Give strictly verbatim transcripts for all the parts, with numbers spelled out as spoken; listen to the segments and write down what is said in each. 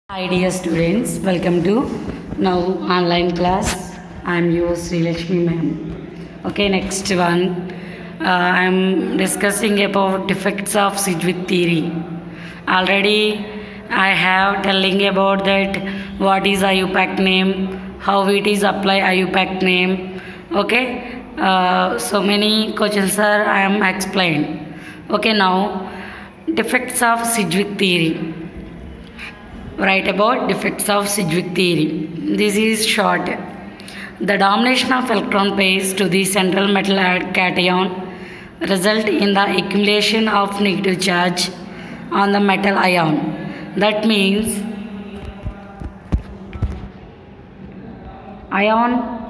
Hi dear students, welcome to now online class. I am your Sri Lakshmi ma'am. Okay, next one. Uh, I am discussing about defects of Sidgwick theory. Already I have telling about that what is I U P A C name, how it is apply I U P A C name. Okay, uh, so many questions are I am explained. Okay, now defects of Sidgwick theory. Write about defects of Sidgwick theory. This is short. The domination of electron pairs to the central metal cation result in the accumulation of negative charge on the metal ion. That means ion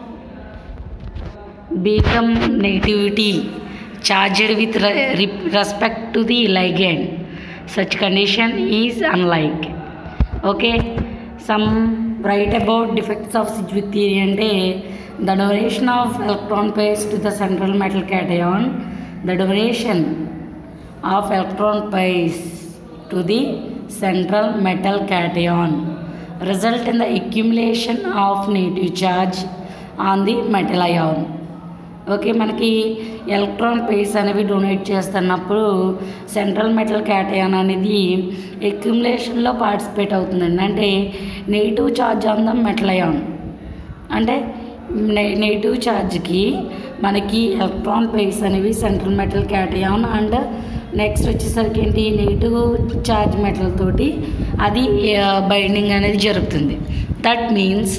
become negativity charged with respect to the ligand. Such condition is unlike. Okay, some write about defects of Sidgwick theory and the donation of electron pairs to the central metal cation. The donation of electron pairs to the central metal cation result in the accumulation of negative charge on the metal ion. Okay, మనకి electron pairs అనేవి donate చేస్తున్నప్పుడు central metal cation అనేది అక్యుములేషన్లో participate అవుతుందండి. అంటే negative charge on the metal ion, అంటే negative ఛార్జ్కి మనకి ఎలక్ట్రాన్ పేర్స్ అనేవి central metal cation and next వచ్చేసరికి ఏంటి నెగిటివ్ ఛార్జ్ మెటల్ తోటి అది బైండింగ్ అనేది జరుగుతుంది. That means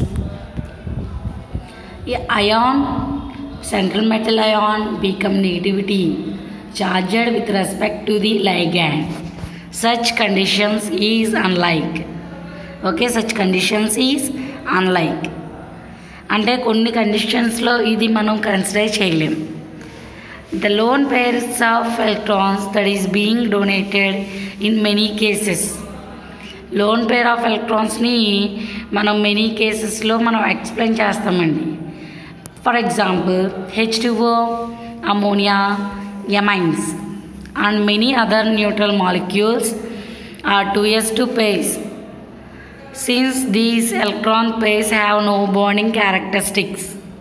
ion central metal ion become negativity charged with respect to the ligand. Such conditions is unlike. Okay, such conditions is unlike. అంటే కొన్ని కండిషన్స్లో ఇది మనం కన్సిడర్ చేయలేం. The lone pairs of electrons that is being donated in many cases. Lone pair of ఎలక్ట్రాన్స్ని మనం many కేసెస్లో మనం ఎక్స్ప్లెయిన్ చేస్తామండి. For example, H two O, ammonia, amines and many other neutral molecules are two s two pairs. Since these electron pairs have no bonding characteristics,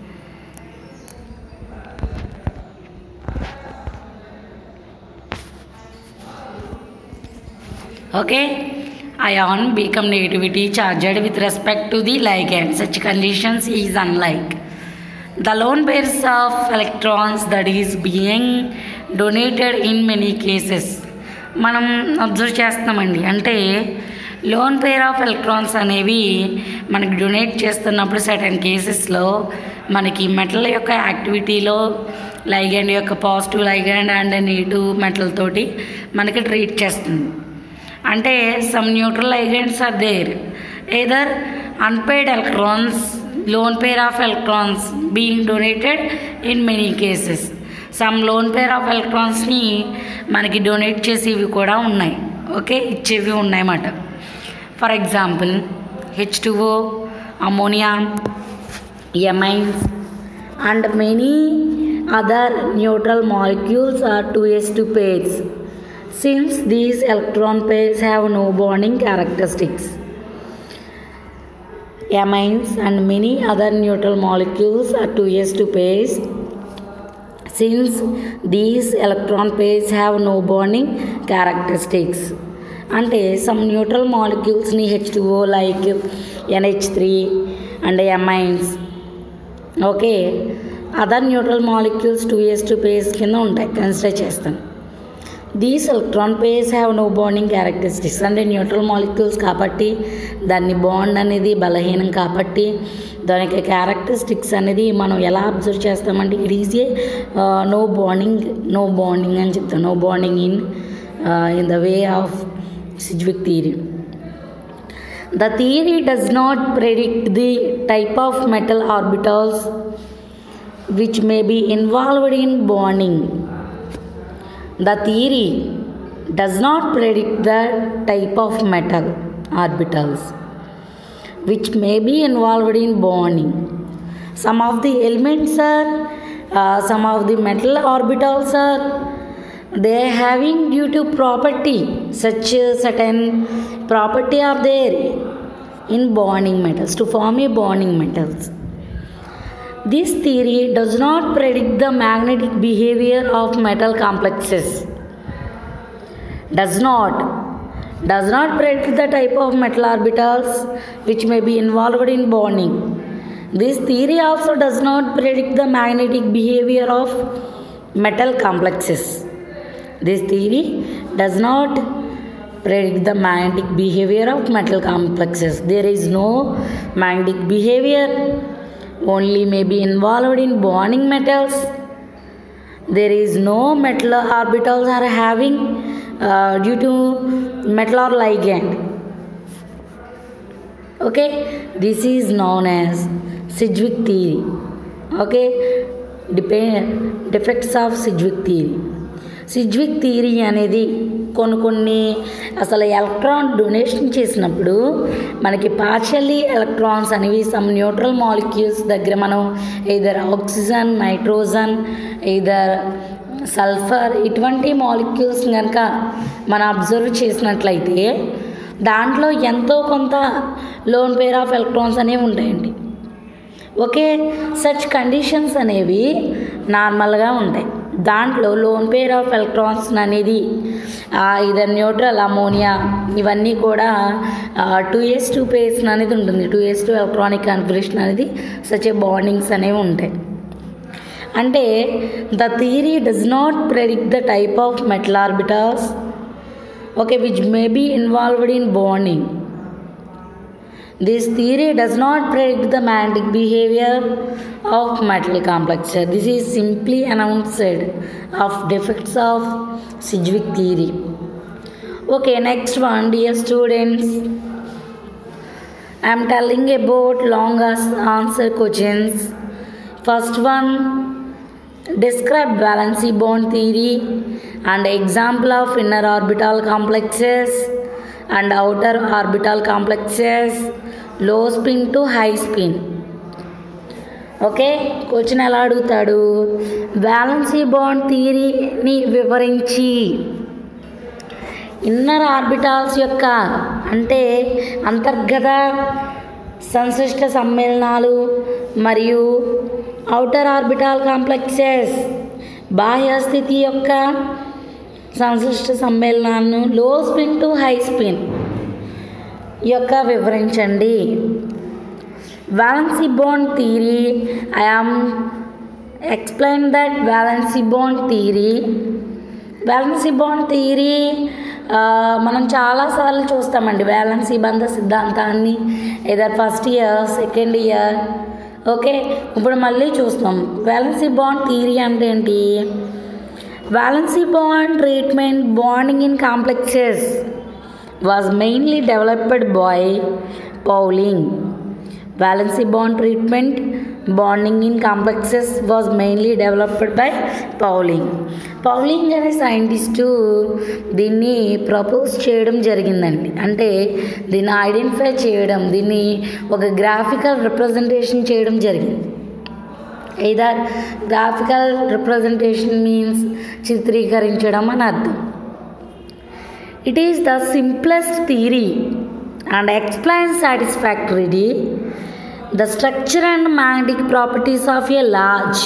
okay, ion become negativity charged with respect to the ligand. Such conditions is unlike. The lone pairs of electrons that is being donated in many cases. మనం observe చేస్తామండి, అంటే loan pair of electrons అనేవి మనకి donate చేస్తున్నప్పుడు certain కేసెస్లో మనకి metal యొక్క యాక్టివిటీలో లైగండ్ యొక్క positive ligand and negative metal తోటి మనకి ట్రీట్ చేస్తుంది. అంటే some neutral ligands are there, either unpaired electrons, lone pair of electrons being donated in many cases. Some lone pair of electrons ని మనకి డొనేట్ చేసేవి కూడా ఉన్నాయి. ఓకే, ఇచ్చేవి ఉన్నాయన్నమాట. For example H two O, ammonia, amines and many other neutral molecules are two s two pairs. Since these electron pairs have no bonding characteristics, amines and many other neutral molecules are two s two pairs. Since these electron pairs have no bonding characteristics, అంటే some neutral molecules ని H two O like N H three and amines, okay, other neutral molecules two s two pairs కింద ఉంటాయి, consider చేస్తాను. These electron pairs have no bonding characteristics, అంటే neutral molecules కాబట్టి దాన్ని bond అనేది బలహీనం కాబట్టి దానికి క్యారెక్టరిస్టిక్స్ అనేది మనం ఎలా అబ్జర్వ్ చేస్తామంటే it is a no bonding no bonding అని చెప్తాం. No bonding in in the way of Sidgwick theory. The theory does not predict the type of metal orbitals which may be involved in bonding. The theory does not predict the type of metal orbitals which may be involved in bonding. Some of the elements are, uh, some of the metal orbitals are, they are having due to property, such a certain property are there, in bonding metals, to form a bonding metals. This theory does not predict the magnetic behavior of metal complexes. Does not does not predict the type of metal orbitals which may be involved in bonding. This theory also does not predict the magnetic behavior of metal complexes. This theory does not predict the magnetic behavior of metal complexes. There is no magnetic behavior, only may be involved in bonding metals. There is no metal orbitals are having uh, due to metal or ligand. Okay, this is known as Sidgwick theory. Okay, Dep- defects of Sidgwick theory. Sidgwick theory అనేది కొన్ని కొన్ని అసలు electron donation చేసినప్పుడు మనకి partially electrons అనేవి some neutral molecules దగ్గర మనం either oxygen, nitrogen, either sulphur ఇటువంటి మాలిక్యూల్స్ కనుక మనం అబ్జర్వ్ చేసినట్లయితే దాంట్లో ఎంతో కొంత లోన్ పేర్ ఆఫ్ ఎలక్ట్రాన్స్ అనేవి ఉంటాయండి. ఓకే, సచ్ కండిషన్స్ అనేవి నార్మల్గా ఉంటాయి. దాంట్లో లోన్ పేర్ ఆఫ్ ఎలక్ట్రాన్స్ అనేది ఇదర్ న్యూట్రల్, అమోనియా ఇవన్నీ కూడా టూ ఎస్ టూ పేర్స్ అనేది ఉంటుంది. Two S two electronic configuration అనేది సచ్ ఏ బాండింగ్స్ అనేవి ఉంటాయి. అంటే the theory does not predict the type of metal orbitals okay which may be involved in bonding. This theory does not predict the magnetic behavior of metal complexes. This is simply announced of defects of Sidgwick theory. Okay, next one, dear students. I am telling about long answer questions. First one, describe valency bond theory and example of inner orbital complexes and outer orbital complexes, low spin to high spin. Okay, question ఎలా అడుగుతాడు, valency bond థియరీని వివరించి inner orbitals యొక్క అంటే అంతర్గత సంశ్లిష్ట సమ్మేళనాలు మరియు outer orbital complexes బాహ్య స్థితి యొక్క సంశ్లిష్ట సమ్మేళనాలను లో స్పిన్ టు హై స్పిన్ యొక్క వివరించండి. Valency bond theory, I am explain that valency bond theory. Valency bond theory మనం చాలాసార్లు చూస్తామండి. వాలెన్సీ బంధ సిద్ధాంతాన్ని either first year, second year. Okay, ఇప్పుడు మళ్ళీ చూస్తాం. వాలెన్సీ బాండ్ థియరీ అంటే ఏంటి? Valency bond treatment, bonding in complexes, was mainly developed by Pauling. Valency bond treatment, bonding in complexes was mainly developed by Pauling. Pauling అనే scientist దీన్ని propose చేయడం జరిగిందండి. అంటే దీన్ని ఐడెంటిఫై చేయడం, దీన్ని ఒక గ్రాఫికల్ రిప్రజెంటేషన్ చేయడం జరిగింది. either graphical representation means చిత్రీకరించడం అని అర్థం. It is the simplest theory and explains satisfactorily the structure and magnetic properties of a large.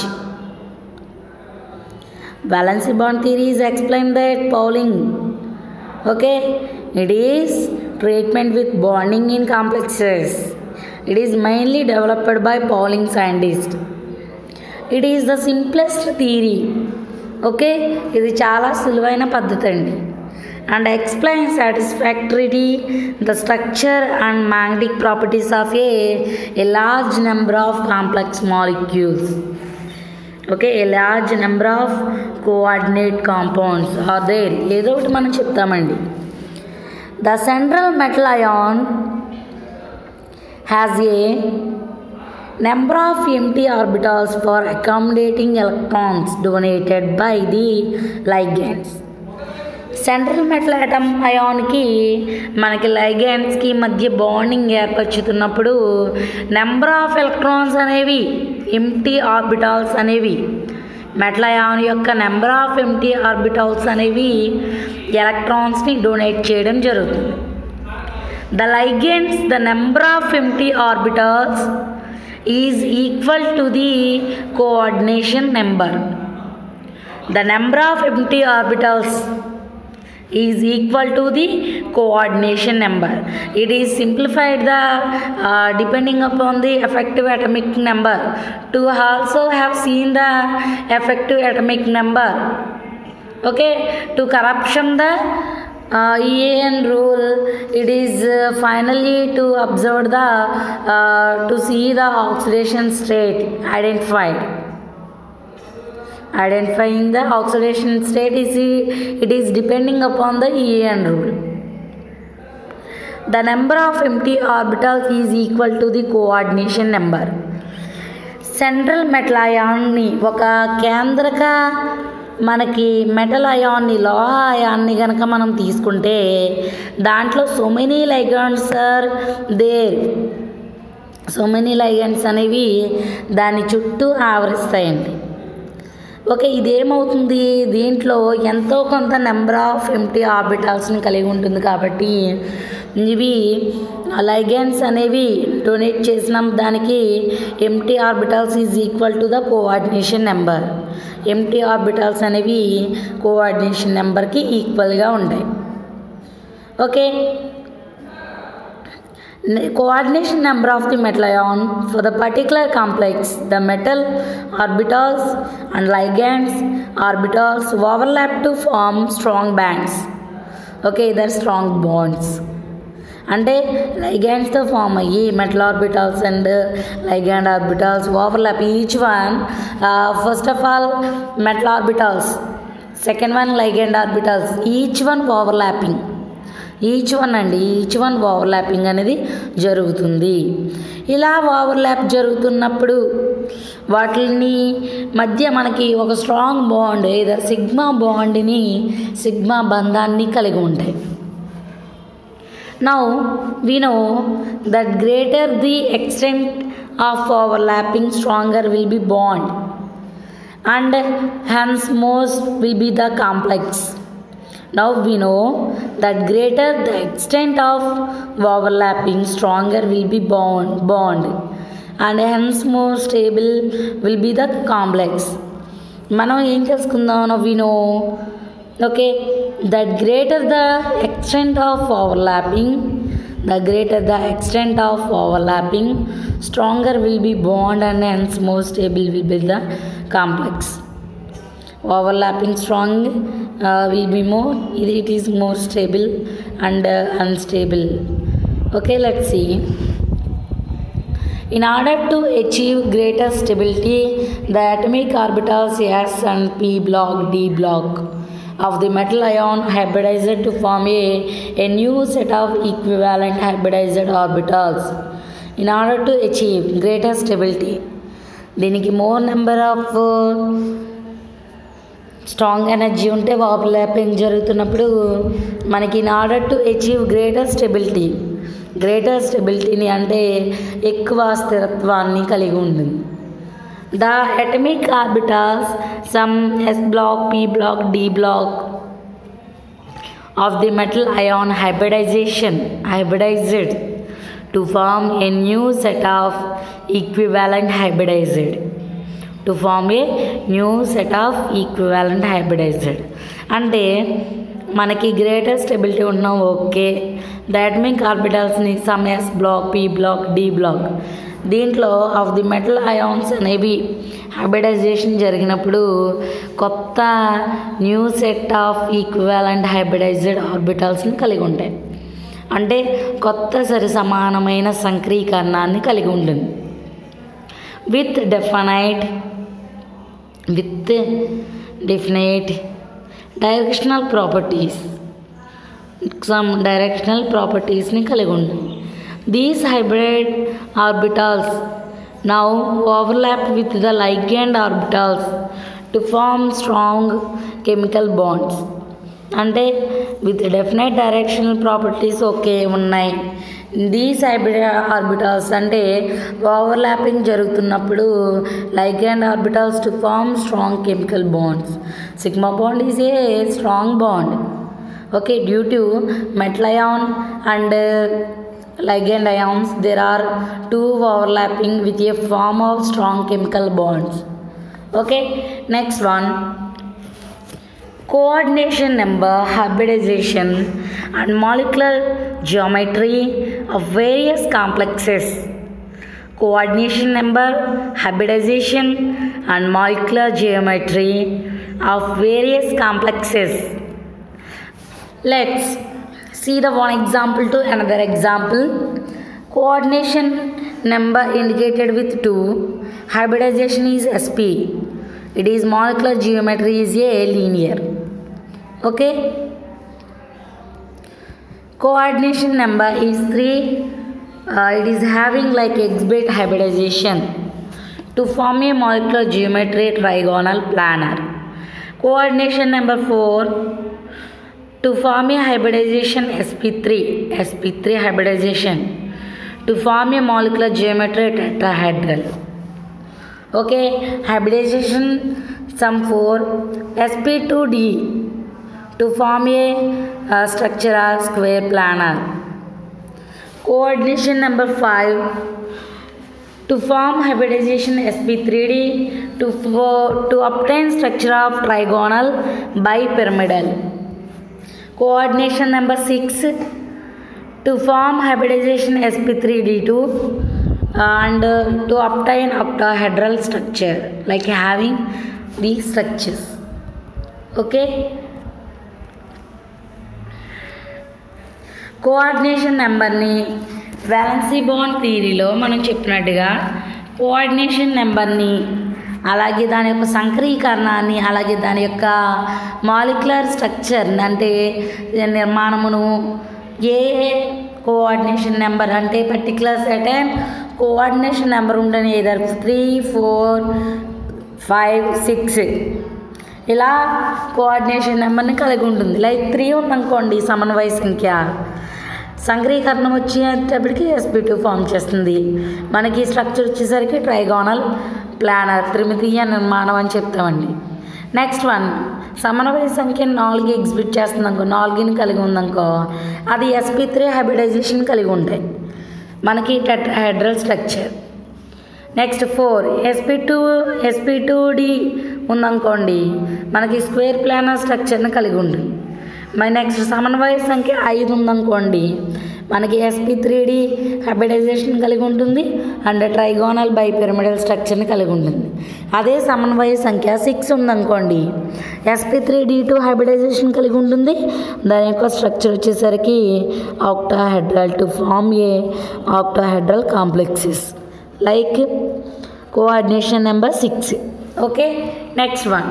Valency bond theory is explained by Pauling. Okay, it is treatment with bonding in complexes. It is mainly developed by Pauling scientist. It is the simplest theory. Okay, ఇది చాలా సులువైన పద్ధతి అండి. And explain satisfactorily the structure and magnetic properties of a a large number of complex molecules. Okay, a large number of coordinate compounds are there. ఏదో ఒకటి మనం చెప్తామండి. The central metal ion has a number of empty orbitals for accommodating electrons donated by the ligands. Central metal atom అయాన్కి మనకి లైగాండ్స్కి మధ్య bonding ఏర్పరుచుతున్నప్పుడు number of electrons అనేవి ఎంటీ ఆర్బిటాల్స్ అనేవి మెటల్ అయాన్ యొక్క నెంబర్ ఆఫ్ ఎంటీ ఆర్బిటాల్స్ అనేవి ఎలక్ట్రాన్స్ని డొనేట్ చేయడం జరుగుతుంది. The ligands, the number of empty orbitals is equal to the coordination number. The number of empty orbitals is equal to the coordination number. It is simplified the uh, depending upon the effective atomic number to also have seen the effective atomic number. Okay, to corruption the uh, E A N rule, it is uh, finally to observe the uh, to see the oxidation state identified. Identifying the oxidation state is it is depending upon the E A N rule. The number of empty orbitals is equal to the coordination number. Central metal ion ni oka కేంద్రక మనకి metal అయాన్ని లోహ అయాన్ని కనుక మనం తీసుకుంటే దాంట్లో so many ligands are there. So many ligands అనేవి దాని చుట్టూ ఆవరిస్తాయండి. ఓకే, ఇదేమవుతుంది, దీంట్లో ఎంతో కొంత నెంబర్ ఆఫ్ ఎంప్టీ ఆర్బిటాల్స్ని కలిగి ఉంటుంది కాబట్టి ఇవి లైగెండ్స్ అనేవి డొనేట్ చేసిన దానికి empty orbitals is equal to the coordination number. Empty orbitals అనేవి కోఆర్డినేషన్ నెంబర్కి ఈక్వల్గా ఉంటాయి. Okay, coordination number of the metal ion for the particular complex, the metal orbitals and ligands orbitals overlap to form strong bands. Okay, they're strong bonds. అంటే లైగాండ్స్తో form అయ్యి metal orbitals and ligand orbitals overlap each one. First of all metal orbitals, second one ligand orbitals, each one overlapping. Each one అండి each one overlapping అనేది జరుగుతుంది. ఇలా overlap జరుగుతున్నప్పుడు వాటిని మధ్య మనకి ఒక స్ట్రాంగ్ బాండ్ లేదా సిగ్మా బాండ్ని సిగ్మా బంధాన్ని కలిగి ఉంటాయి. Now we know that greater the extent of overlapping stronger will be bond and hence most will be the complex. Now we know that greater the extent of overlapping, stronger will be bond, bond and hence more stable will be the complex. మనం ఏం చేసుకుందాం, we know okay that greater the extent of overlapping, the greater the extent of overlapping, stronger will be bond and hence more stable will be the complex. Overlapping strong uh, will be more, it is more stable and uh, unstable. Okay, let's see. In order to achieve greater stability, the atomic orbitals S and P block, D block of the metal ion hybridized to form a, a new set of equivalent hybridized orbitals. In order to achieve greater stability, దీనికి more number of uh, strong energy ఉంటే overlapping జరుగుతున్నప్పుడు మనకి in order to achieve greater stability, greater స్టెబిలిటీని అంటే ఎక్కువ స్థిరత్వాన్ని కలిగి ఉంటుంది. The atomic orbitals some S block, P block, D block of the metal ion hybridisation hybridized to form a new set of equivalent hybridized to form a new set of equivalent hybridized. అంటే మనకి greater stability ఉన్నాం. Okay, the atomic ఆర్బిటాల్స్ని some S block, P block, D block దీంట్లో of the metal ions అనేవి hybridisation జరిగినప్పుడు కొత్త new set of equivalent hybridised ఆర్బిటాల్స్ని కలిగి ఉంటాయి. అంటే కొత్త సరి సమానమైన సంక్రీకరణాన్ని కలిగి ఉంటుంది. With definite with definite directional properties, some directional properties ni kaligi undayi. These hybrid orbitals now overlap with the ligand orbitals to form strong chemical bonds. అంటే with definite directional properties okay ఉన్నాయి. These hybrid orbitals అంటే overlapping జరుగుతున్నప్పుడు ligand orbitals to form strong chemical bonds. Sigma bond is a strong bond. Okay, due to metal ion and uh, ligand ions, there are two overlapping with a form of strong chemical bonds. Okay, next one, coordination number, hybridization and molecular geometry of various complexes. Coordination number, hybridization and molecular geometry of various complexes. Let's see the one example to another example. Coordination number indicated with two, hybridization is S P. It is molecular geometry is a linear. Okay. Coordination number is three. Uh, it is having like exhibit hybridization to form a molecular geometry trigonal planar. Coordination number four, to form a hybridization S P three, S P three hybridization to form a molecular geometry tetrahedral. Okay, hybridization sum four, S P two D to form a uh, structural square planar. Coordination number five, to form hybridization S P three D to, for, to obtain structure of trigonal bipyramidal. Coordination number six, to form hybridization S P three D two and uh, to obtain octahedral structure, like having these structures. Okay. Coordination నెంబర్ని valency bond థియరీలో మనం చెప్పినట్టుగా coordination నెంబర్ని అలాగే దాని యొక్క సంక్రీకరణాన్ని అలాగే దాని యొక్క మాలిక్యులర్ స్ట్రక్చర్ అంటే నిర్మాణమును ఏ కోఆర్డినేషన్ నెంబర్ అంటే పర్టికులర్ సర్టెన్ కోఆర్డినేషన్ నెంబర్ ఉండని either three four five six ఇలా కోఆర్డినేషన్ నెంబర్ని కలిగి ఉంటుంది. లైక్ త్రీ ఉందనుకోండి సమన్వయ సంఖ్య, సంక్రీకరణం వచ్చేటప్పటికి ఎస్పీ టూ ఫామ్ చేస్తుంది. మనకి స్ట్రక్చర్ వచ్చేసరికి ట్రైగోనల్ ప్లానర్ త్రిమితీయ నిర్మాణం అని చెప్తామండి. నెక్స్ట్ వన్, సమన్వయ సంఖ్య నాలుగు ఎగ్జిబిట్ చేస్తుందనుకో, నాలుగుని కలిగి ఉందనుకో, అది ఎస్పీ త్రీ హైబ్రిడైజేషన్ కలిగి ఉంటాయి మనకి tetrahedral structure. Next four, SP two SP two D ఉందనుకోండి, మనకి స్క్వేర్ ప్లానర్ స్ట్రక్చర్ని కలిగి ఉంటుంది. మరి నెక్స్ట్ సమన్వయ సంఖ్య ఐదు ఉందనుకోండి, మనకి ఎస్పీ త్రీ డి హైబ్రిడైజేషన్ కలిగి ఉంటుంది అండ్ ట్రైగోనల్ బైపిరమిడల్ స్ట్రక్చర్ని కలిగి ఉంటుంది. అదే సమన్వయ సంఖ్య సిక్స్ ఉందనుకోండి, SP three D two hybridisation కలిగి ఉంటుంది. దాని యొక్క స్ట్రక్చర్ వచ్చేసరికి octahedral to form a octahedral complexes like coordination number six. Okay, next one,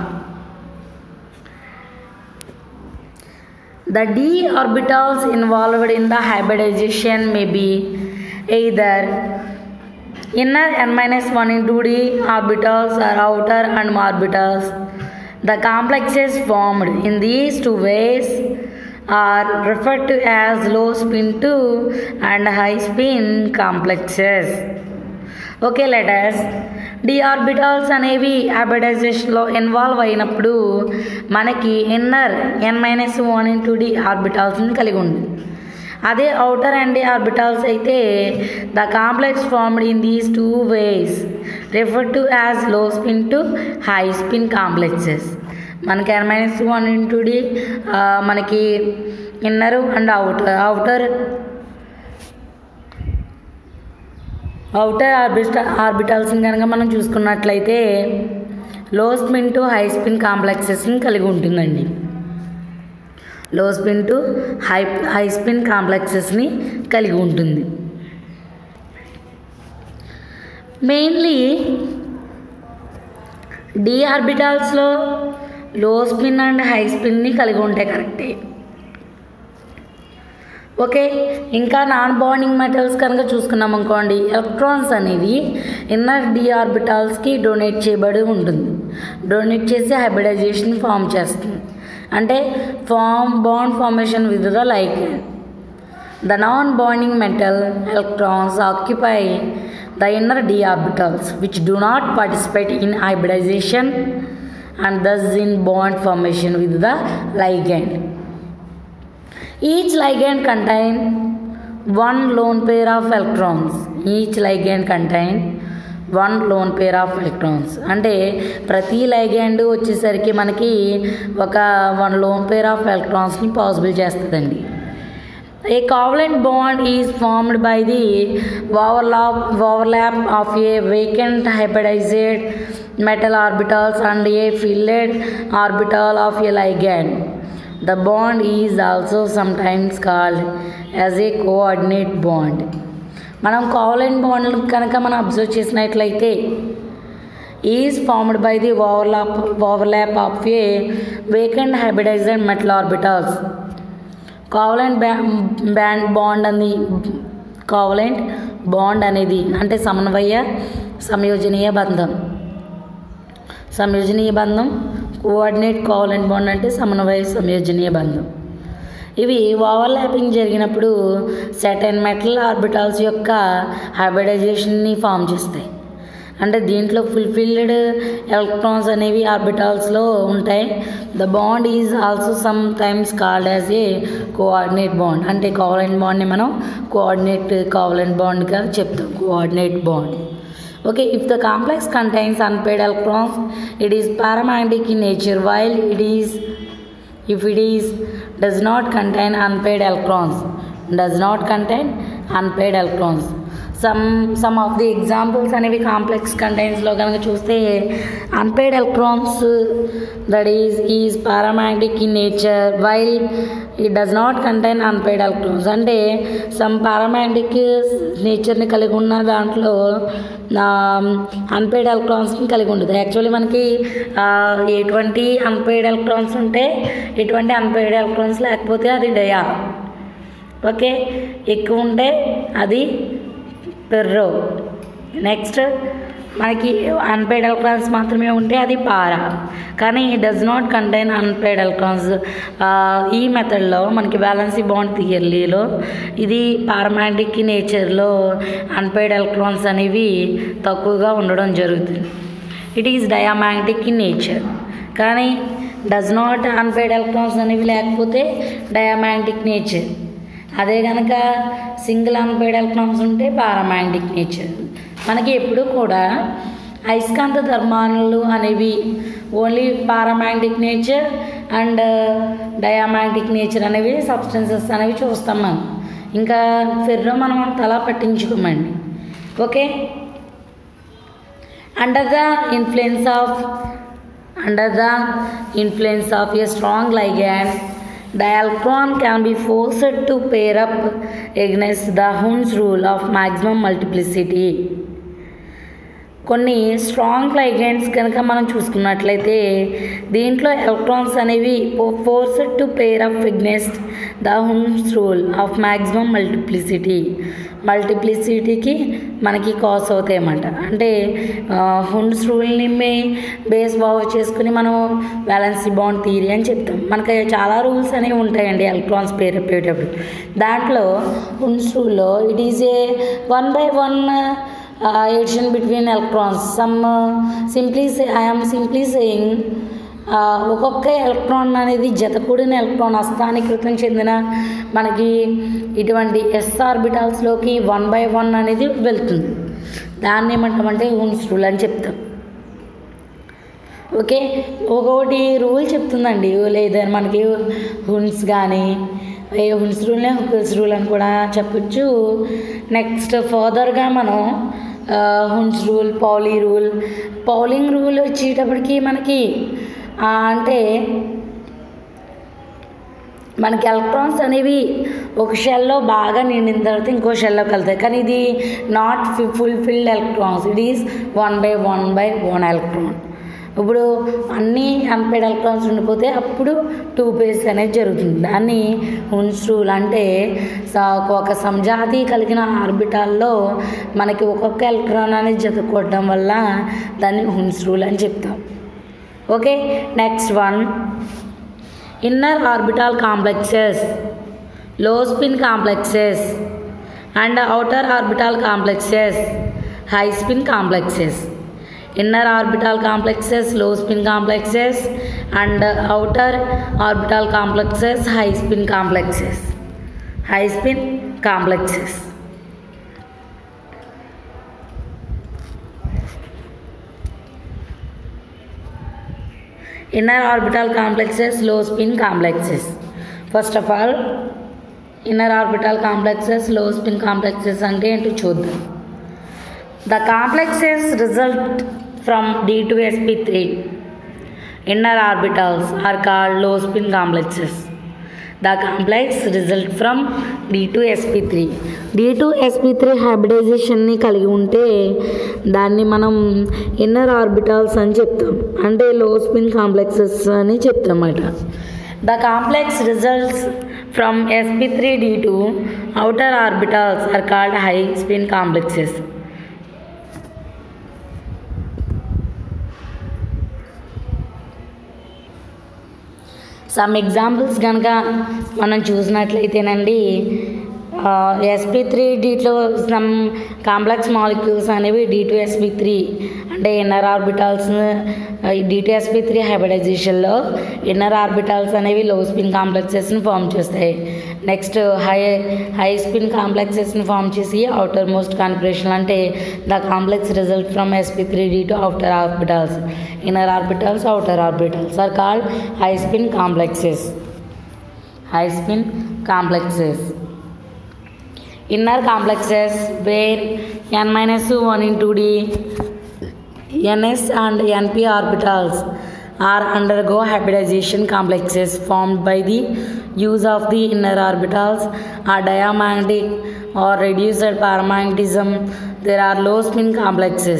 the d orbitals involved in the hybridization may be either inner n minus one into d orbitals or outer n orbitals. The complexes formed in these two ways are referred to as low spin two and high spin complexes. Okay, let us D orbitals అనేవి హైబ్రిడైజేషన్లో involve అయినప్పుడు మనకి inner N minus one into D orbitals కలిగి ఉంది. అదే outer and D orbitals అయితే the complex formed in these two ways refer to as low spin to high spin complexes. మనకి N minus one into D మనకి inner and outer outer outer orbit ఆర్బిటాల్స్ని కనుక మనం చూసుకున్నట్లయితే low spin to high spin కాంప్లెక్సెస్ని కలిగి ఉంటుందండి. లో spin to high high spin కాంప్లెక్సెస్ని కలిగి ఉంటుంది. మెయిన్లీ డి ఆర్బిటాల్స్లో లో స్పిన్ అండ్ హై స్పిన్ని కలిగి ఉంటాయి, కరెక్టే. ఓకే, ఇంకా నాన్ బాండింగ్ మెటల్స్ కనుక చూసుకున్నాం అనుకోండి, ఎలక్ట్రాన్స్ అనేవి ఇన్నర్ డి ఆర్బిటాల్స్కి డొనేట్ చేయబడి ఉంటుంది. డొనేట్ చేసి హైబ్రిడైజేషన్ ఫామ్ చేస్తుంది, అంటే form bond formation with the like the non bonding metal electrons occupy the inner d orbitals which do not participate in hybridization and thus in bond formation with the ligand. Each ligand contain one lone pair of electrons. Each ligand contain one lone pair of electrons. అంటే ప్రతి ligand వచ్చేసరికి మనకి ఒక one lone pair of ఎలక్ట్రాన్స్ని possible చేస్తుందండి. A covalent bond is formed by the overlap overlap of a vacant hybridized metal orbitals and a filled orbital of a ligand. The bond is also sometimes called as a coordinate bond. మనం covalent bond కనుక మనం observe చేసినట్లయితే is formed by the overlap overlap of a vacant hybridized metal orbitals. Covalent band bond అని covalent bond అనేది అంటే సమన్వయ సంయోజనీయ బంధం. సంయోజనీయ బంధం కోఆర్డినేట్ కోవలెంట్ బాండ్ అంటే సమన్వయ సంయోజనీయ బంధం. ఇవి ఓవర్లాపింగ్ జరిగినప్పుడు సర్టెన్ మెటల్ ఆర్బిటాల్స్ యొక్క హైబ్రిడైజేషన్ని ఫామ్ చేస్తాయి. అంటే దీంట్లో ఫుల్ఫిల్డ్ ఎలక్ట్రాన్స్ అనేవి ఆర్బిటాల్స్లో ఉంటాయి. The bond is also sometimes called as a coordinate bond. అంటే కోవలెంట్ బాండ్ని మనం కోఆర్డినేట్ కోవలెంట్ బాండ్గా చెప్తాం, coordinate bond. Okay, if the complex contains unpaired electrons, it is paramagnetic in nature, while it is if it is does not contain unpaired electrons does not contain unpaired electrons. some some of the examples అనేవి complex కంటైన్స్లో కనుక చూస్తే unpaired electrons that is is paramagnetic in nature while it does not contain unpaired electrons. అంటే some paramagnetic నేచర్ని కలిగి ఉన్న దాంట్లో unpaid ఎలక్ట్రాన్స్ని కలిగి ఉండదు. యాక్చువల్లీ మనకి ఎటువంటి అన్పెయిడ్ ఎలక్ట్రాన్స్ ఉంటే ఎటువంటి అన్పెయిడ్ ఎలక్ట్రాన్స్ లేకపోతే అది డయా. ఓకే, ఎక్కువ ఉంటే అది పెర్రో. నెక్స్ట్ మనకి అన్పెయిడ్ ఎలక్ట్రాన్స్ మాత్రమే ఉంటే అది పారా. కానీ does not contain unpaired electrons. ఈ మెథడ్లో మనకి బ్యాలెన్సీ బాండ్ థియరీలో ఇది పారామాగ్నెటిక్ నేచర్లో అన్పెయిడ్ ఎలక్ట్రాన్స్ అనేవి తక్కువగా ఉండడం జరుగుతుంది. It is diamagnetic in nature. కానీ డస్ నాట్ అన్పెయిడ్ ఎలక్ట్రాన్స్ అనేవి లేకపోతే డయామాగ్నెటిక్ నేచర్. అదే కనుక సింగిల్ అన్పెయిడ్ ఎలక్ట్రాన్స్ ఉంటే పారామాగ్నెటిక్ నేచర్. మనకి ఎప్పుడు కూడా అయస్కాంత ధర్మాలు అనేవి only paramagnetic nature and diamagnetic nature అనేవి సబ్స్టెన్సెస్ అనేవి చూస్తాం మనం. ఇంకా ఫెర్రో మనం తలా పట్టించుకోమండి. Okay, under the influence of under the influence of a strong ligand, the electron can be forced to pair up against the Hund's rule of maximum multiplicity. కొన్ని strong ligands కనుక మనం చూసుకున్నట్లయితే దీంట్లో ఎలక్ట్రాన్స్ అనేవి forced to pair up against the Hund's rule of maximum multiplicity. మల్టిప్లిసిటీకి మనకి cause అవుతాయి అన్నమాట. అంటే హుండ్స్ రూల్ని బేస్ బాగు చేసుకుని మనం బ్యాలెన్సీ బాండ్ థియరీ అని చెప్తాం. మనకి చాలా రూల్స్ అనేవి ఉంటాయండి ఎలక్ట్రాన్స్ పేర్ అప్పేటప్పుడు. దాంట్లో హుండ్స్ రూల్లో it is a one by one Uh, addition between electrons. Some uh, simply say I am simply saying ఒక్కొక్క ఎలక్ట్రాన్ అనేది జతకూడిన ఎలక్ట్రాన్ అస్థానీకృతం చెందిన మనకి ఇటువంటి ఎస్ ఆర్బిటాల్స్లోకి వన్ బై వన్ అనేది వెళ్తుంది. దాన్ని ఏమంటామంటే హుండ్స్ రూల్ అని చెప్తాం. ఓకే, ఒక్కొక్కటి రూల్ చెప్తుందండి. లేదా మనకి హుండ్స్ కానీ ఏ హుండ్స్ రూల్నే హుకెల్స్ రూల్ అని కూడా చెప్పచ్చు. నెక్స్ట్ ఫర్దర్గా మనం Hund's rule, Pauli rule, Pauling rule వచ్చేటప్పటికి మనకి అంటే మనకి ఎలక్ట్రాన్స్ అనేవి ఒక షెల్లో బాగా నిండిన తర్వాత ఇంకో షెల్లోకి వెళ్తాయి. కానీ ఇది not fulfilled electrons, it is one by one by one electron. ఇప్పుడు అన్నీ అన్పెయిడ్ ఎలక్ట్రాన్స్ ఉండిపోతే అప్పుడు టూ పేర్స్ అనేది జరుగుతుంది. దాన్ని హుండ్స్ రూల్ అంటే ఒక సంజాతి కలిగిన ఆర్బిటాల్లో మనకి ఒక్కొక్క ఎలక్ట్రాన్ అనేది జతకూడడం వల్ల దాన్ని హుండ్స్ రూల్ అని చెప్తాం. Okay, next one inner orbital complexes, low spin complexes and outer orbital complexes, high spin complexes. inner orbital complexes, low spin complexes, and outer orbital complexes, high spin complexes. High spin complexes. Inner orbital complexes, low spin complexes. First of all, inner orbital complexes, low spin complexes ante ento chuddam. The complexes result from D to S P three. Inner orbitals are called low spin complexes. The complex result from D to S P three. D to S P three hybridization ని కలిగి ఉంటే దాన్ని మనం inner orbitals అని చెప్తాం, అంటే లో spin complexes అని చెప్తాం అన్నమాట. The complex results from S P three D to outer orbitals are called high spin complexes. Some examples కనుక మనం చూసినట్లయితేనండి, ఎస్పీ త్రీ డీట్లో సమ్ కాంప్లెక్స్ మాలిక్యూల్స్ అనేవి డి టు ఎస్పీ త్రీ అంటే inner orbitals d two sp three హైబ్రిడైజేషన్లో inner orbitals అనేవి low spin కాంప్లెక్సెస్ని form చేస్తాయి. నెక్స్ట్ హై హై స్పిన్ కాంప్లెక్సెస్ని ఫామ్ చేసి అవుటర్ మోస్ట్ కాన్ఫిగరేషన్ అంటే the complex result from sp three d two outer orbitals. Inner orbitals, outer orbitals are called high spin complexes. High spin complexes. Inner complexes where n minus one into d, ns and np orbitals are undergo hybridization. Complexes formed by the use of the inner orbitals are diamagnetic or reduced paramagnetism. There are low spin complexes.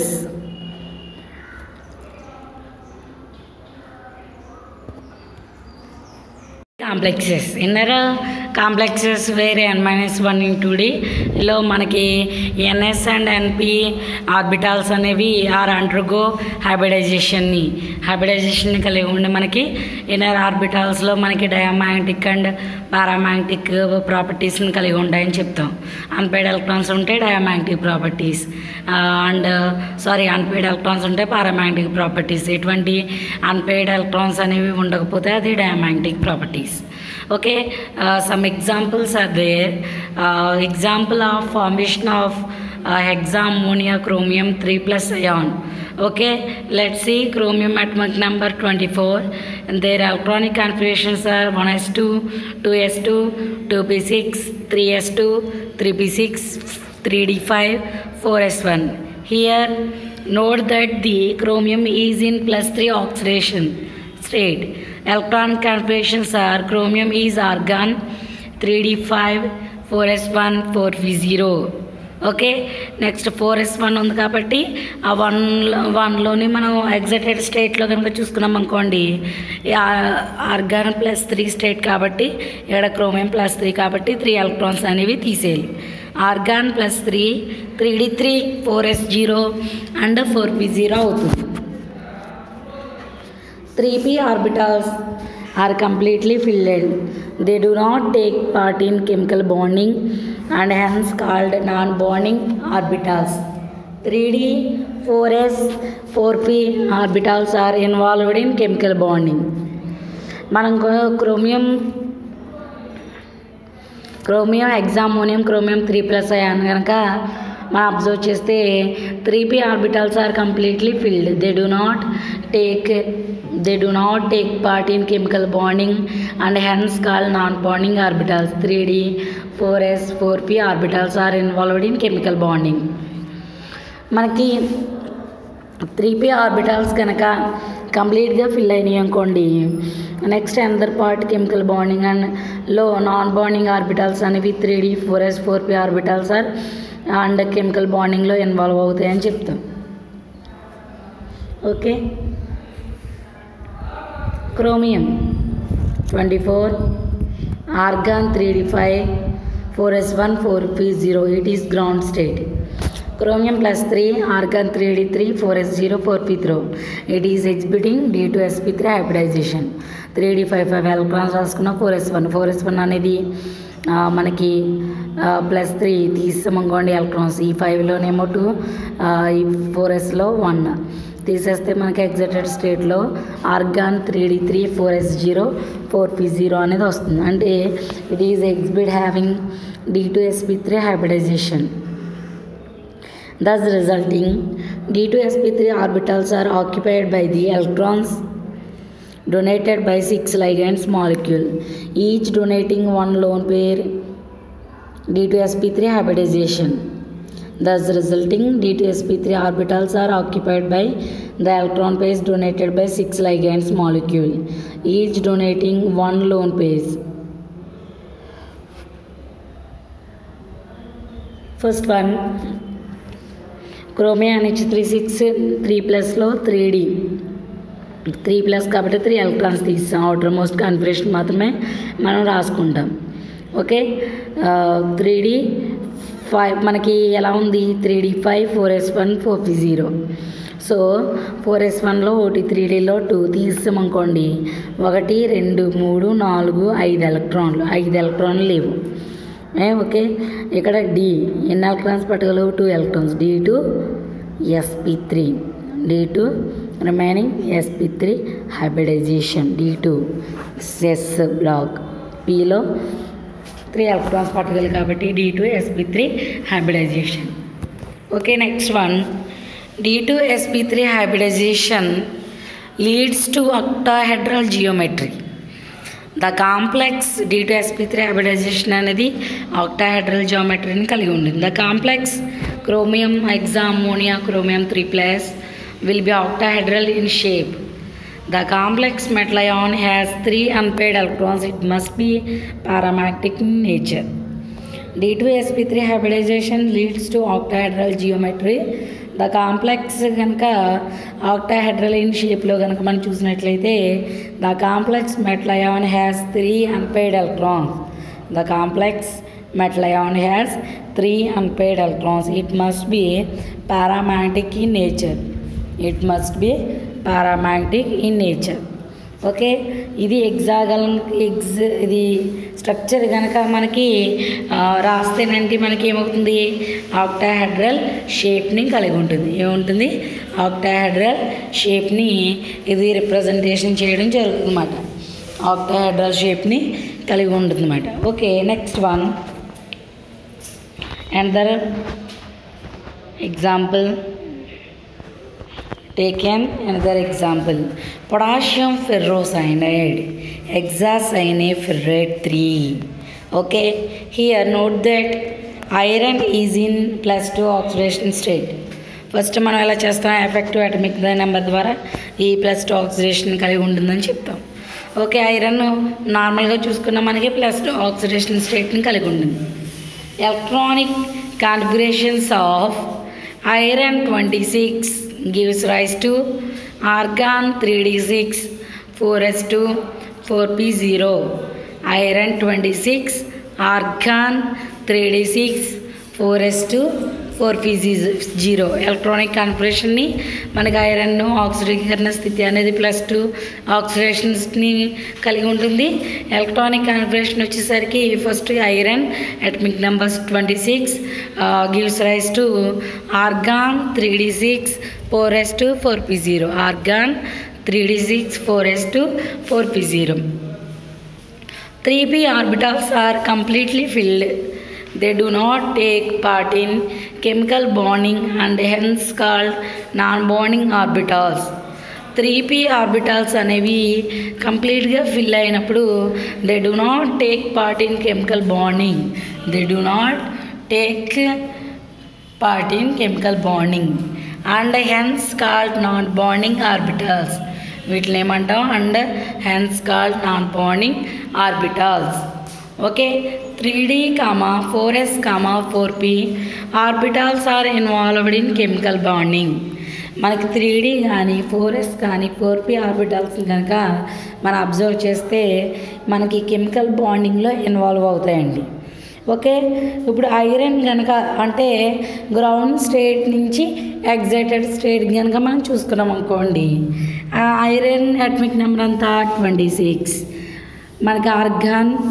Complexes. Inner complexes where n minus one into d లో మనకి ns and np orbitals అనేవి are undergo హైబ్రిడైజేషన్ని హైబ్రిడైజేషన్ని కలిగి ఉండి మనకి inner ఆర్బిటాల్స్లో మనకి diamagnetic and paramagnetic ప్రాపర్టీస్ని కలిగి ఉంటాయని చెప్తాం. అన్పెయిడ్ ఎలక్ట్రాన్స్ ఉంటే diamagnetic properties and sorry unpaired electrons ఉంటే పారామాగ్నెటిక్ ప్రాపర్టీస్. ఎటువంటి అన్పెయిడ్ ఎలక్ట్రాన్స్ అనేవి ఉండకపోతే అది diamagnetic properties. Okay, uh, some examples are there. Uh, example of formation of uh, hexammonia chromium three plus ion. Okay, let's see chromium atomic number twenty-four and their electronic configurations are one s two, two s two, two p six, three s two, three p six, three d five, four s one. Here note that the chromium is in plus three oxidation state. Electronic configurations are chromium is argon three d five, four s one, four p zero. Okay, next four s one ఉంది కాబట్టి ఆ one వన్లోని మనం excited స్టేట్లో కనుక చూసుకున్నాం అనుకోండి, organ plus three state కాబట్టి ఇక్కడ క్రోమియం ప్లస్ త్రీ కాబట్టి త్రీ ఎలక్ట్రాన్స్ అనేవి తీసేయాలి. Argon plus three, three d three, four s zero and four p zero అవుతుంది. three p orbitals are completely filled. They do not take part in chemical bonding and hence called non-bonding orbitals. three d, four s, four p orbitals are involved in chemical bonding. మనం chromium chromium hexammonium chromium three plus ion కనుక మనం observe చేస్తే three p orbitals are completely filled. They do not take they do not take part in chemical bonding and hence call non bonding orbitals. Three d, four s, four p orbitals are involved in chemical bonding. మనకి three p orbitals కనుక కంప్లీట్గా fill అయినాయి అనుకోండి, next another part chemical bonding and లో non bonding orbitals అనేవి three d, four s, four p orbitals are and chemical బాండింగ్లో involve అవుతాయని చెప్తాం. Okay, chromium twenty four, argon three d five, four s one, four p zero, it is ground state. Chromium plus three, argon three d three, four s zero, four p zero, it is exhibiting d to s p three hybridization. three d five five electrons రాసుకున్న four s one, four s one అనేది మనకి plus three తీసామనుకోండి electrons, ఈ ఫైవ్లోనేమో two, ఈ four ఎస్లో one, తీసేస్తే మనకి ఎగ్జైటెడ్ స్టేట్లో argon three d three four s zero four p zero అనేది వస్తుంది. అంటే it is exhibit having d two S P three hybridization. Thus resulting D two S P three orbitals are occupied by the electrons donated by six ligands molecule, each donating one lone pair d two S P three hybridization. Thus resulting D two S P three orbitals are occupied by the electron pairs donated by six ligands molecule, each donating one lone pair. First one, chromium N H three six three plus లో three d three plus కాబట్టి three electrons తీస్తాం. Outer most configuration మాత్రమే మనం రాసుకుంటాం. Okay, three d five మనకి ఎలా ఉంది, three d five four s one four p zero. So four s వన్లో ఒకటి, త్రీ డీలో టూ తీసామనుకోండి, ఒకటి రెండు మూడు నాలుగు ఐదు ఎలక్ట్రాన్లు ఐదు ఎలక్ట్రాన్లు లేవు. ఓకే, ఇక్కడ డి ఎన్ని ఎలక్ట్రాన్స్ పట్టగలవు, two electrons, d two S P three D two remaining s P three hybridization, d two s block పిలో త్రీ ఎలక్ట్రాన్స్ పట్టగలవు కాబట్టి d two S P three hybridization. Okay, next one, d two S P three hybridization leads to octahedral geometry. The complex d two S P three hybridization అనేది octahedral జియోమెట్రీని కలిగి ఉంటుంది. The complex chromium hexa ammonia chromium three plus will be octahedral in shape. The complex metal ion has three unpaired electrons. It must be paramagnetic in nature. D two S P three hybridization leads to octahedral geometry. The complex కనుక octahedral in షేప్లో కనుక మనం చూసినట్లయితే the complex metal ion has three unpaired electrons. The complex metal ion has three unpaired electrons. It must be paramagnetic in nature. It must be paramagnetic in nature. Okay, ఇది ఎగ్జాగల్ ఎగ్జ్ ఇది structure కనుక మనకి రాస్తేనంటే మనకి ఏమవుతుంది, ఆక్టాహెడ్రల్ షేప్ని కలిగి ఉంటుంది. ఏముంటుంది, ఆక్టాహెడ్రల్ షేప్ని ఇది రిప్రజెంటేషన్ చేయడం జరుగుతుంది అన్నమాట. ఆక్టాహెడ్రల్ షేప్ని కలిగి ఉంటుంది అన్నమాట. Okay, next one, another example. Taken another example, potassium ferrocyanide hexacyanate three. Okay, here note that iron is in plus two oxidation state. First మనం ఎలా చేస్తాం, ఎఫెక్టివ్ అటమిక్ నెంబర్ ద్వారా ఈ ప్లస్ టూ ఆక్సిడేషన్ కలిగి ఉంటుందని చెప్తాం. ఓకే, ఐరన్ నార్మల్గా చూసుకున్న మనకి ప్లస్ టూ ఆక్సిడేషన్ స్టేట్ని కలిగి ఉంటుంది. Electronic configurations of iron twenty six gives rise to argon three d six four s two four p zero, iron twenty-six, argon three d six four s two four p zero. Electronic కాన్ఫిగరేషన్ని మనకి iron ఆక్సిడీకరణ స్థితి అనేది plus two ఆక్సిడేషన్స్ని కలిగి ఉంటుంది. Electronic configuration వచ్చేసరికి first iron atomic numbers twenty six gives rise to argon three d six four s two four p zero, argon three d six four s two four p zero. Three p orbitals are completely filled. They do not take part in chemical bonding and hence called non-bonding orbitals. Three p orbitals అనేవి కంప్లీట్గా fill అయినప్పుడు they do not take part in chemical bonding. They do not take part in chemical bonding and hence called non bonding orbitals. వీటిని ఏమంటాం, and hence called non bonding orbitals. Okay, three d comma four s comma four p orbitals are involved in chemical bonding. మనకి three d కానీ four s కానీ four p orbitals కనుక మనం observe చేస్తే మనకి chemical బాండింగ్లో ఇన్వాల్వ్ అవుతాయండి. Okay, ఇప్పుడు ఐరన్ కనుక అంటే గ్రౌండ్ స్టేట్ నుంచి ఎగ్జైటెడ్ స్టేట్ కనుక మనం చూసుకున్నాం అనుకోండి, ఐరన్ అటమిక్ నెంబర్ అంతా ట్వంటీ సిక్స్, మనకి ఆర్గాన్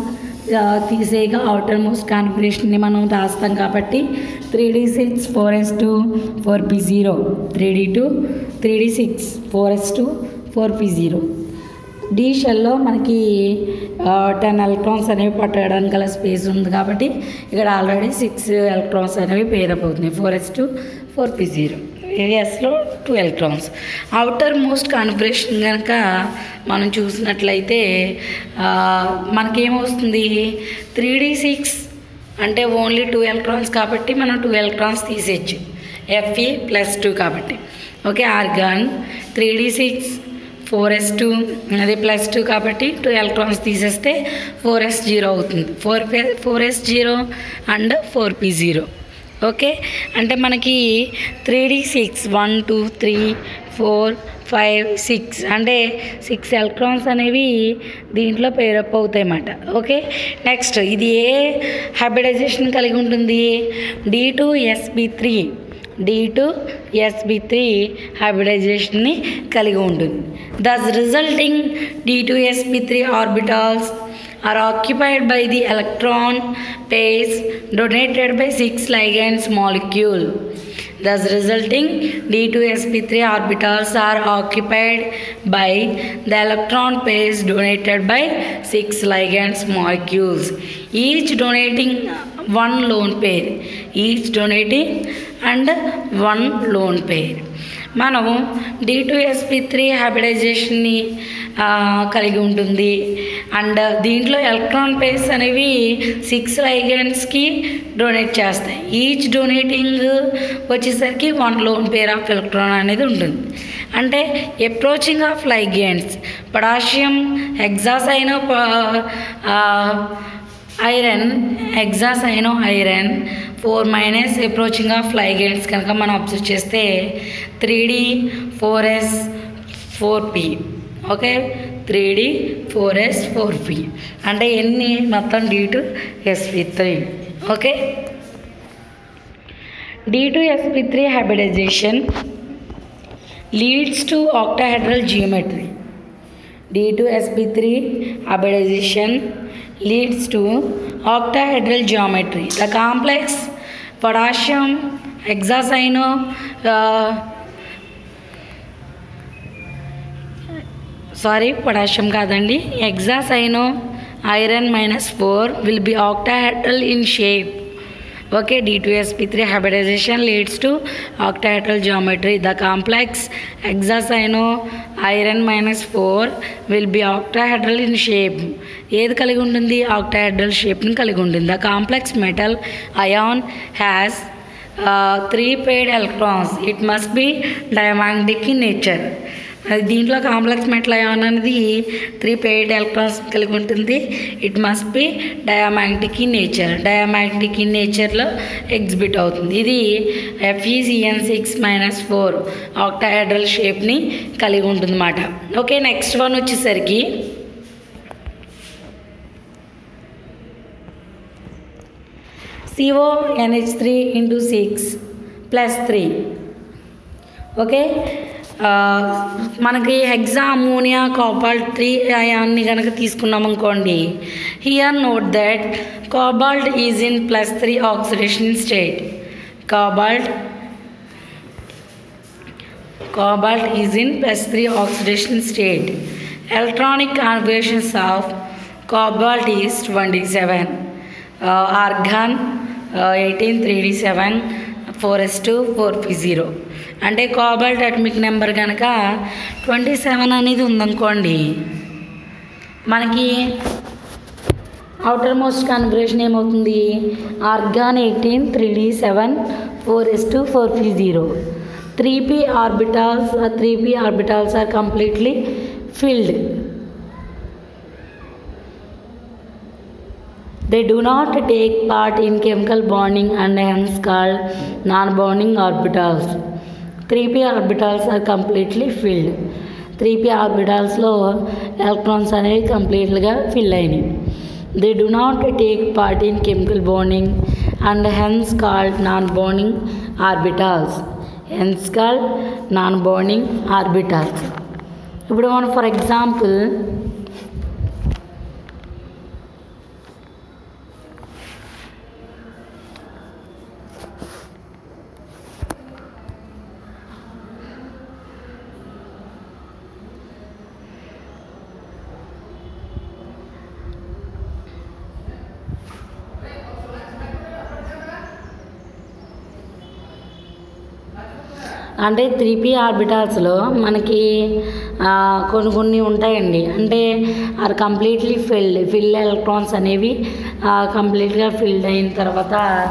తీసేగా అవుటర్ మోస్ట్ కాన్ఫిగరేషన్ని మనం రాస్తాం కాబట్టి three d six four s two four p zero three D two three d six four s two four p zero d షెల్లో మనకి ten electrons అనేవి పట్టడానికి గల స్పేస్ ఉంది కాబట్టి ఇక్కడ ఆల్రెడీ సిక్స్ ఎలక్ట్రాన్స్ అనేవి పేరప్ అవుతున్నాయి four s two four p zero ఏరియాస్లో two electrons outer most configuration కనుక మనం చూసినట్లయితే మనకేమొస్తుంది త్రీ డి సిక్స్ అంటే ఓన్లీ టూ ఎలక్ట్రాన్స్ కాబట్టి మనం టూ ఎలక్ట్రాన్స్ తీసేయచ్చు ఎఫ్ఈ ప్లస్ టూ కాబట్టి okay argon three d six four s two అది ప్లస్ టూ కాబట్టి టూ ఎలక్ట్రాన్స్ తీసేస్తే ఫోర్ ఎస్ జీరో అవుతుంది four p four s zero and four p zero okay అంటే మనకి three d six one two three four five six అంటే six electrons అనేవి దీంట్లో pair up అవుతాయి అన్నమాట ఓకే నెక్స్ట్ ఇది ఏ హైబ్రిడైజేషన్ కలిగి ఉంటుంది d two sp three D two sp three హైబ్రిడైజేషన్ని కలిగి ఉంటుంది thus resulting d two sp three orbitals are occupied by the electron pairs donated by six ligands molecule. Thus resulting D two S P three orbitals are occupied by the electron pairs donated by six ligands molecules, each donating one lone pair, each donating and one lone pair. మనము d two s p three హైబ్రిడైజేషన్ని కలిగి ఉంటుంది and దీంట్లో electron pairs అనేవి six లైగెండ్స్కి donate చేస్తాయి each donating వచ్చేసరికి one lone pair of electron అనేది ఉంటుంది అంటే approaching of ligands potassium hexacyano iron hexacyano iron four minus approaching of ligands కనుక మనం అబ్జర్వ్ చేస్తే three d four s four p okay three d four s four p అంటే ఎన్ని మొత్తం d two s p three okay d two s p three hybridization leads to octahedral geometry d two s p three hybridization leads to octahedral geometry. The complex potassium hexacyano uh, sorry potassium కాదండి hexacyano iron minus four will be octahedral in shape. Okay, D two S P three hybridization leads to octahedral geometry. The complex hexacyano iron minus four will be octahedral in shape. ఏది కలిగి ఉంటుంది octahedral shape ని కలిగి ఉంటుంది. The complex metal ion has uh, three paired electrons. It must be diamagnetic in nature. దీంట్లో complex metal ion అనేది three paired electrons కలిగి ఉంటుంది it must be diamagnetic in nature diamagnetic in నేచర్లో exhibit అవుతుంది ఇది F E C N six minus four octahedral షేప్ని కలిగి ఉంటుంది అన్నమాట ఓకే నెక్స్ట్ వన్ వచ్చేసరికి C O N H three into six plus three okay మనకి హెక్సా అమోనియా కోబాల్ట్ త్రీ అయాన్ని కనుక తీసుకున్నాం అనుకోండి here note that cobalt is in plus three oxidation state cobalt cobalt is in plus three oxidation state electronic configurations of cobalt is twenty seven argon eighteen three d seven four s two four p zero అంటే cobalt atomic number కనుక twenty seven అనేది ఉందనుకోండి మనకి outer most configuration ఏమవుతుంది argon eighteen three d seven four s two four p zero three p orbitals three p orbitals are completely filled They do not take part in chemical bonding and hence called non-bonding orbitals. three p orbitals are completely filled. three p orbitals లో electrons అనేవి కంప్లీట్గా fill అయినాయి. They do not take part in chemical bonding and hence called non-bonding orbitals. Hence called non-bonding orbitals. ఇప్పుడు మనం for example అంటే three p ఆర్బిటాల్స్లో మనకి కొన్ని కొన్ని ఉంటాయండి. అంటే are completely filled filled electrons అనేవి కంప్లీట్గా ఫిల్డ్ అయిన తర్వాత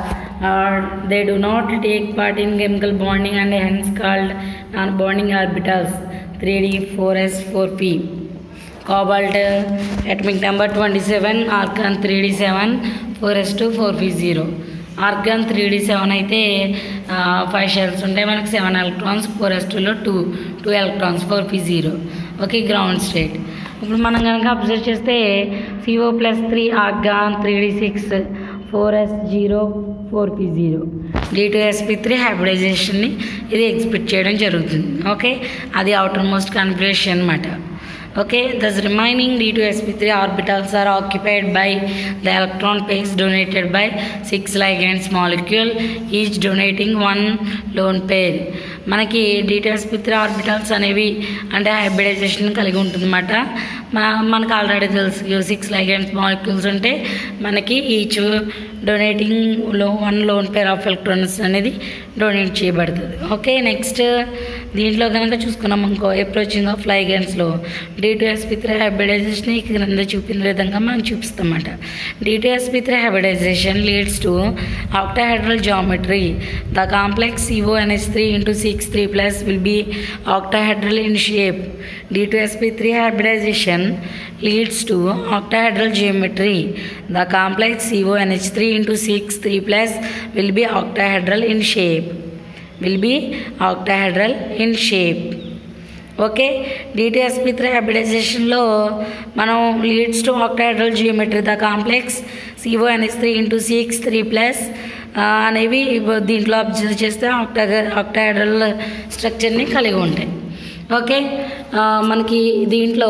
they do not take part in chemical bonding and hence called non bonding orbitals three d four s four p. Cobalt atomic number twenty-seven, argon three d seven, four s two, four p zero. Argon three d seven అయితే five shells ఉంటాయి మనకి, seven electrons, four s టూలో two two electrons, four p zero. Okay, ground state. ఇప్పుడు మనం కనుక observe చేస్తే C O plus three argon three d six, four s zero, four p zero. D two S P three హైబ్రిడైజేషన్ని ఇది exhibit చేయడం జరుగుతుంది. Okay, అది అవుటర్ మోస్ట్ కన్ఫిగరేషన్ అనమాట. Okay, thus remaining D two S P three orbitals are occupied by the electron pairs donated by six ligands molecule, each donating one lone pair. మనకి d two S P three orbitals అనేవి అంటే hybridisation కలిగి ఉంటుందన్నమాట. మనకు already తెలుసు six ligands molecules ఉంటే మనకి each donating లో one lone pair of electrons అనేది డొనేట్ చేయబడుతుంది. ఓకే, నెక్స్ట్ దీంట్లో కనుక చూసుకున్నాం అనుకో అప్రోచింగ్ ఆఫ్ లైగెండ్స్లో d two S P three hybridization ఈ క్రింద చూపిన విధంగా మనం చూపిస్తామన్నమాట. D two S P three hybridization leads to octahedral geometry. The complex C O N H three into C X three plus will be octahedral in shape. D two S P three hybridization leads to octahedral geometry. The complex C O N H three into C X three plus will be octahedral in shape. Will be octahedral in shape. Okay, d two S P three హైబ్రిడైజేషన్లో మనం leads to octahedral geometry. The complex C O N H three into six three plus అనేవి దీంట్లో observe చేస్తే octa octahedral స్ట్రక్చర్ని కలిగి ఉంటాయి. Okay, మనకి దీంట్లో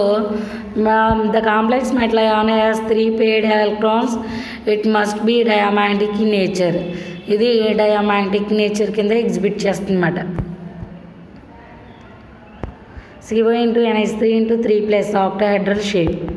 the complex metal has three paired electrons. It must be diamagnetic in nature. ఇది diamagnetic nature కింద exhibit చేస్తుందన్నమాట. C O into N H three into three plus octahedral shape.